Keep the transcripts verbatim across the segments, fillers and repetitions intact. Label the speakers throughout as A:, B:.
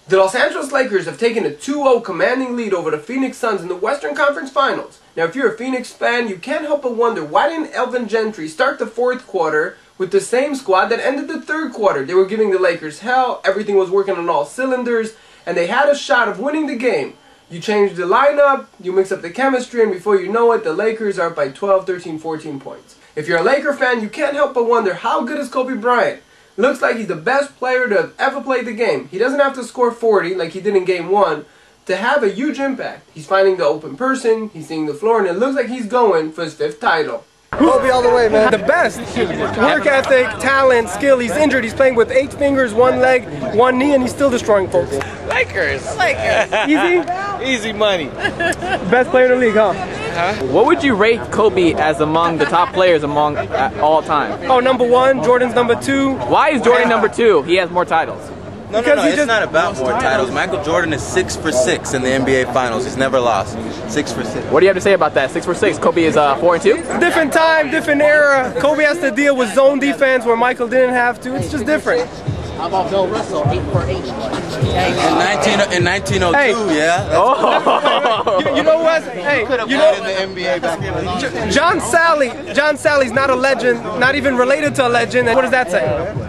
A: The Los Angeles Lakers have taken a two oh commanding lead over the Phoenix Suns in the Western Conference Finals. Now, if you're a Phoenix fan, you can't help but wonder, why didn't Alvin Gentry start the fourth quarter with the same squad that ended the third quarter? They were giving the Lakers hell, everything was working on all cylinders, and they had a shot of winning the game. You change the lineup, you mix up the chemistry, and before you know it, the Lakers are up by twelve, thirteen, fourteen points. If you're a Laker fan, you can't help but wonder, how good is Kobe Bryant? Looks like he's the best player to have ever played the game. He doesn't have to score forty like he did in game one to have a huge impact. He's finding the open person, he's seeing the floor, and it looks like he's going for his fifth title.
B: Kobe all the way, man. The best. Work ethic, talent, skill. He's injured. He's playing with eight fingers, one leg, one knee, and he's still destroying folks.
C: Lakers. Lakers.
B: Easy?
C: Easy money.
B: Best player in the league, huh?
C: Huh? What would you rate Kobe as among the top players among uh, all time?
B: Oh, number one. Jordan's number two.
C: Why is Jordan number two? He has more titles.
D: No, no, no, it's not about more titles. Michael Jordan is six for six in the N B A Finals. He's never lost. Six for six.
C: What do you have to say about that? Six for six. Kobe is uh, four and two.
B: Different time, different era. Kobe has to deal with zone defense where Michael didn't have to. It's just different.
E: How about Bill Russell, eight for eight?
D: In nineteen in nineteen oh two,
B: hey.
D: yeah.
C: Oh.
B: you, you know what? Hey, you know
D: in the N B A back then.
B: John Sally. John Sally's not a legend, not even related to a legend. And what does that say?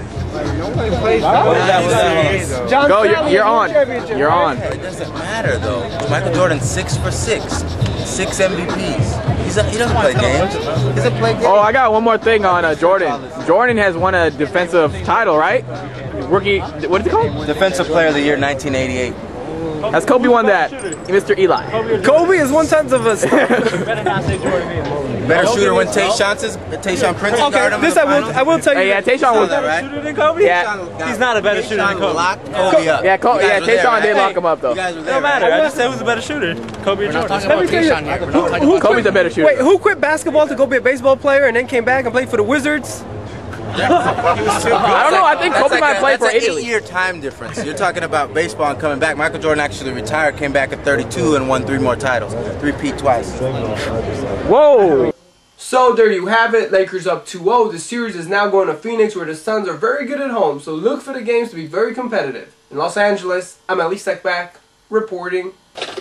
B: John
C: Go, you're,
B: Sally
C: you're on. You're on.
D: It doesn't matter though. Michael Jordan six for six, six M V Ps. He's a, he doesn't play games. He doesn't play games.
C: Oh, I got one more thing on uh, Jordan. Jordan has won a defensive title, right? Rookie. What is it called?
D: Defensive Player of the Year, nineteen eighty-eight.
C: Has Kobe won that? Mister Eli.
B: Kobe is one tenth of us.
D: Better shooter when Tayshaun is Tayshaun Prince
B: Okay,
D: guard him
B: this
D: in the
B: I will.
D: finals.
B: I will tell you.
C: Hey, yeah, Tayshaun was
D: that, right?
B: Shooter than Kobe?
C: Yeah.
D: He's not a better shooter than Kobe. Locked Kobe up.
C: Yeah, Kobe,
D: You
C: yeah,
D: guys were there,
C: Tayshaun
D: right?
C: did lock him up though.
D: You guys were there,
F: Don't matter.
D: right?
F: I just said who's the better shooter, Kobe or Jordan.
E: Talking about Tayshaun yet. We're not talking
B: Who-
E: about
C: Kobe's a better shooter.
B: Wait, who quit basketball to go be a baseball player and then came back and played for the Wizards?
C: I don't know. I think
D: That's
C: Kobe
D: like
C: might
D: a,
C: play
D: that's
C: for
D: an
C: Italy.
D: eight-year time difference. You're talking about baseball and coming back. Michael Jordan actually retired, came back at thirty-two, and won three more titles. Three-peat twice.
C: Whoa.
A: So there you have it, Lakers up two oh. The series is now going to Phoenix, where the Suns are very good at home, so look for the games to be very competitive. In Los Angeles, I'm Ali Sekbak, reporting.